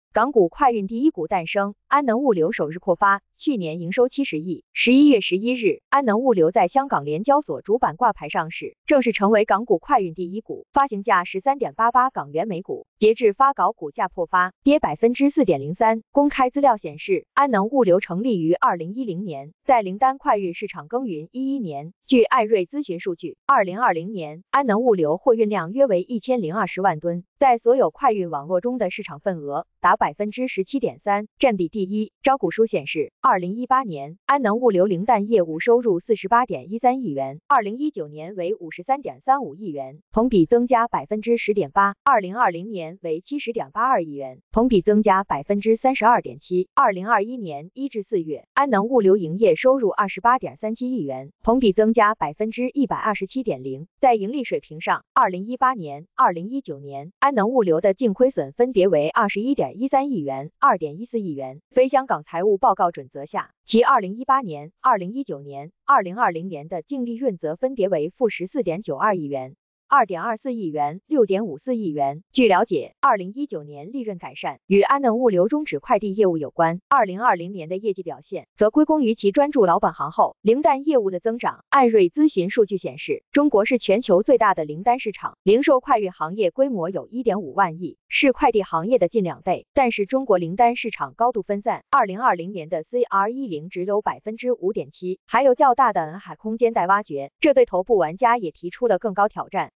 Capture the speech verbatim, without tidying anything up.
港股快运第一股诞生，安能物流首日扩发，去年营收七十亿。十一月十一日，安能物流在香港联交所主板挂牌上市，正式成为港股快运第一股，发行价 十三点八八港元每股，截至发稿股价破发，跌 百分之四点零三。公开资料显示，安能物流成立于二零一零年，在灵丹快运市场耕耘一一年。据艾瑞咨询数据，二零二零年安能物流货运量约为一千零二十万吨，在所有快运网络中的市场份额达 百分之十七点三， 占比第一。招股书显示，二零一八年安能物流零蛋业务收入 四十八点一三亿元，二零一九年为 五十三点三五亿元，同比增加 百分之十点八， 二零二零年为 七十点八二亿元，同比增加 百分之三十二点七。 二零二一年一至四月，安能物流营业收入 二十八点三七亿元，同比增加 百分之一百二十七点零。 在盈利水平上，二零一八年、二零一九年安能物流的净亏损分别为 二十一点一三亿元、二点一四亿元，非香港财务报告准则下，其二零一八年、二零一九年、二零二零年的净利润则分别为负 十四点九二亿元、二点二四亿元、六点五四亿元。据了解，二零一九年利润改善与安能物流终止快递业务有关，二零二零年的业绩表现则归功于其专注老本行后零蛋业务的增长。艾瑞咨询数据显示，中国是全球最大的零单市场，零售快运行业规模有 一点五万亿，是快递行业的近两倍，但是中国零单市场高度分散，二零二零年的 C R 十 只有 百分之五点七， 还有较大的海空间待挖掘，这对头部玩家也提出了更高挑战。